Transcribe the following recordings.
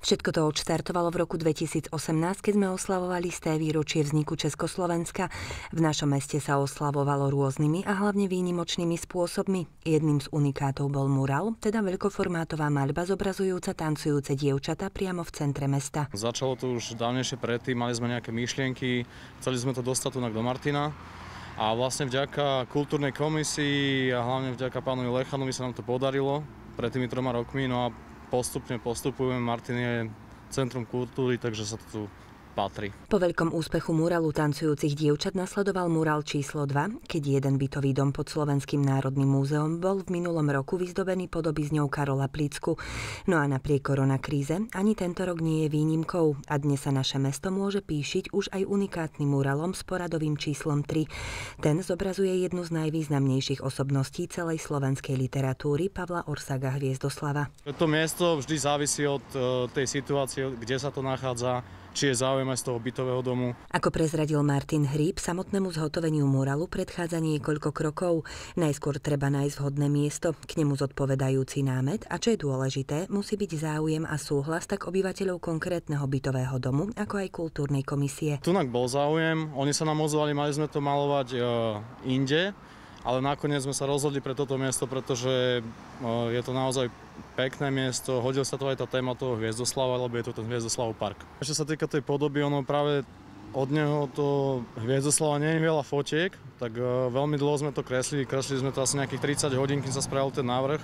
Všetko to odštartovalo v roku 2018, keď sme oslavovali 100. výročie vzniku Československa. V našom meste sa oslavovalo rôznymi a hlavne výnimočnými spôsobmi. Jedným z unikátov bol mural, teda veľkoformátová maľba zobrazujúca tancujúce dievčatá priamo v centre mesta. Začalo to už dávnejšie predtým, mali sme nejaké myšlienky, chceli sme to dostať tu do Martina. A vlastne vďaka kultúrnej komisii a hlavne vďaka pánovi Lechanovi sa nám to podarilo pred tými 3 rokmi. No a postupujeme. Martin je centrum kultúry, takže sa to tu patrí. Po veľkom úspechu muralu tancujúcich dievčat nasledoval mural číslo 2, keď jeden bytový dom pod Slovenským národným múzeom bol v minulom roku vyzdobený podobizňou Karola Plitzku. No a napriek koronakríze ani tento rok nie je výnimkou a dnes sa naše mesto môže píšiť už aj unikátnym muralom s poradovým číslom 3. Ten zobrazuje jednu z najvýznamnejších osobností celej slovenskej literatúry, Pavla Orsaga Hviezdoslava. To miesto vždy závisí od tej situácie, kde sa to nachádza, či je záujem aj z toho bytového domu. Ako prezradil Martin Hríb, samotnému zhotoveniu muralu predchádza niekoľko krokov. Najskôr treba nájsť vhodné miesto, k nemu zodpovedajúci námet a čo je dôležité, musí byť záujem a súhlas tak obyvateľov konkrétneho bytového domu, ako aj kultúrnej komisie. Tunak bol záujem, oni sa nám ozvali, mali sme to malovať inde, ale nakoniec sme sa rozhodli pre toto miesto, pretože je to naozaj pekné miesto, hodil sa to aj tá téma toho Hviezdoslava, lebo je to ten Hviezdoslavov park. Čo sa týka tej podoby, ono práve od neho to Hviezdoslava nie je veľa fotiek, tak veľmi dlho sme to kreslili sme to asi nejakých 30 hodín, kým sa spravil ten návrh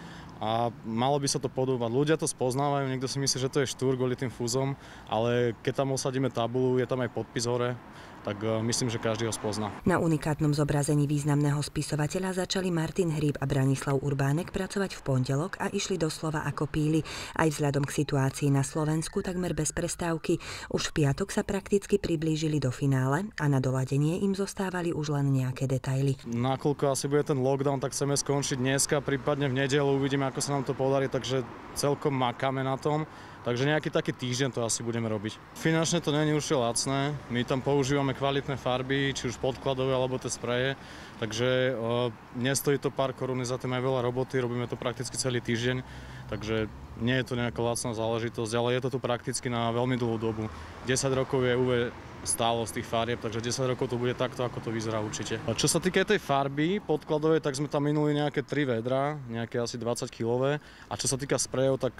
a malo by sa to podobať. Ľudia to spoznávajú, niekto si myslí, že to je štúr kvôli tým fúzom, ale keď tam osadíme tabulu, je tam aj podpis hore, tak myslím, že každý ho spozná. Na unikátnom zobrazení významného spisovateľa začali Martin Hríb a Branislav Urbánek pracovať v pondelok a išli doslova ako píli. Aj vzhľadom k situácii na Slovensku takmer bez prestávky. Už v piatok sa prakticky priblížili do finále a na doladenie im zostávali už len nejaké detaily. Nakoľko asi bude ten lockdown, tak chceme skončiť dneska, prípadne v nedeľu uvidíme, ako sa nám to podarí, takže celkom makáme na tom. Takže nejaký taký týždeň to asi budeme robiť. Finančne to nie je určite lacné. My tam používame kvalitné farby, či už podkladové alebo tie spreje. Takže nestojí to pár korún, za tým aj veľa roboty, robíme to prakticky celý týždeň. Takže nie je to nejaká lacná záležitosť, ale je to tu prakticky na veľmi dlhú dobu. 10 rokov je UV stálo z tých farieb, takže 10 rokov to bude takto, ako to vyzerá určite. A čo sa týka tej farby podkladovej, tak sme tam minuli nejaké 3 vedra, nejaké asi 20 kg. A čo sa týka sprejov, tak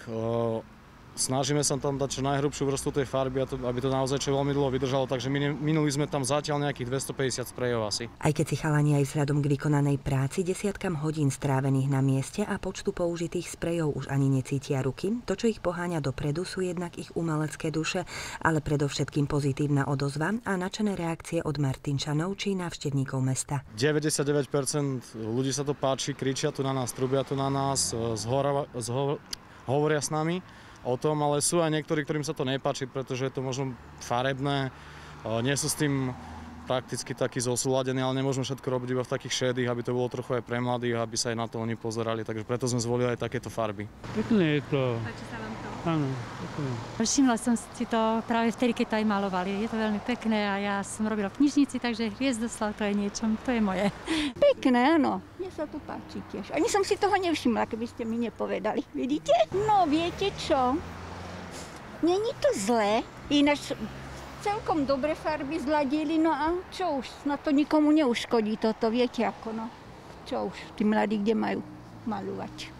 snažíme sa tam dať čo najhrubšiu vrstvu tej farby, aby to naozaj čo veľmi dlho vydržalo, takže minuli sme tam zatiaľ nejakých 250 sprejov asi. Aj keď si chalani aj vzhľadom k vykonanej práci desiatkam hodín strávených na mieste a počtu použitých sprejov už ani necítia ruky, to, čo ich poháňa dopredu, sú jednak ich umelecké duše, ale predovšetkým pozitívna odozva a nadšené reakcie od Martinčanov či návštevníkov mesta. 99% ľudí sa to páči, kričia tu na nás, trubia tu na nás, hovoria s nami o tom, ale sú aj niektorí, ktorým sa to nepáči, pretože je to možno farebné, nie sú s tým prakticky takí zosúladení, ale nemôžeme všetko robiť iba v takých šedých, aby to bolo trochu aj pre mladých, aby sa aj na to oni pozerali, takže preto sme zvolili aj takéto farby. Pekné je to. Páči sa vám to? Áno, pekné. Všimla som si to práve vtedy, keď to aj malovali. Je to veľmi pekné a ja som robila v knižnici, takže Hviezdoslav to je niečom, to je moje. Pekné, áno. Mne sa tu páči tiež. Ani som si toho nevšimla, keby ste mi nepovedali. Vidíte? No, viete čo? Není to zlé, ináč celkom dobre farby zladili, no a čo už, na to nikomu neuškodí toto, viete ako, no. Čo už, tí mladí kde majú maľovať.